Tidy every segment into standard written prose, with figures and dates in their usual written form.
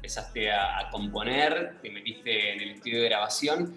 empezaste a componer, te metiste en el estudio de grabación.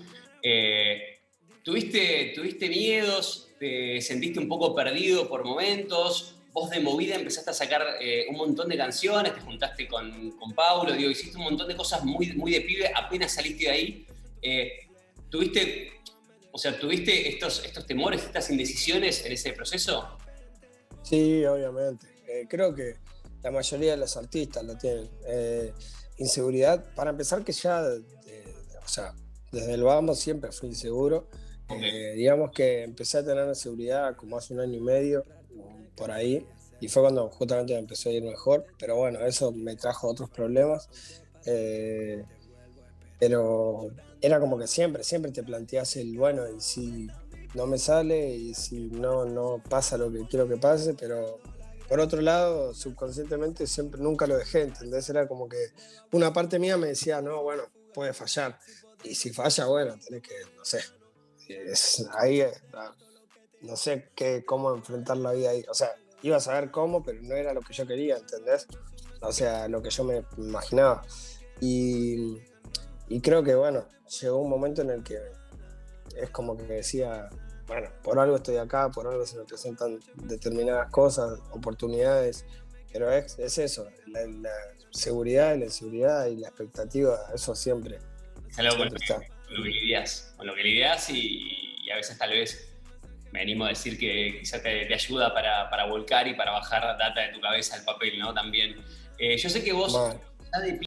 ¿Tuviste miedos? ¿Te sentiste un poco perdido por momentos? Vos de movida empezaste a sacar un montón de canciones, te juntaste con Paulo, digo, hiciste un montón de cosas muy de pibe, apenas saliste de ahí. ¿Tuviste, ¿tuviste estos temores, estas indecisiones en ese proceso? Sí, obviamente. Creo que la mayoría de los artistas lo tienen. Inseguridad, para empezar que ya, o sea, desde el vamos siempre fui inseguro. Okay. Digamos que empecé a tener seguridad como hace 1 año y medio, por ahí, y fue cuando justamente me empezó a ir mejor, pero bueno, eso me trajo otros problemas. Eh, pero era como que siempre te planteas el, bueno, y si no me sale, y si no pasa lo que quiero que pase, pero por otro lado, subconscientemente siempre nunca lo dejé, ¿entendés? Era como que una parte mía me decía, no, bueno, puede fallar, y si falla, bueno, tenés que, no sé, ahí no sé cómo enfrentar la vida ahí, o sea, iba a saber cómo, pero no era lo que yo quería, ¿entendés? O sea, lo que yo me imaginaba. Y, y creo que, bueno, llegó un momento en el que es como que decía, bueno, por algo estoy acá, por algo se me presentan determinadas cosas, oportunidades, pero es eso, la seguridad y la inseguridad y la expectativa, eso siempre, Es algo siempre está. con lo que lidias, y a veces tal vez me animo a decir que quizá te ayuda para volcar y para bajar data de tu cabeza al papel, ¿no? También. Yo sé que vos, Mal.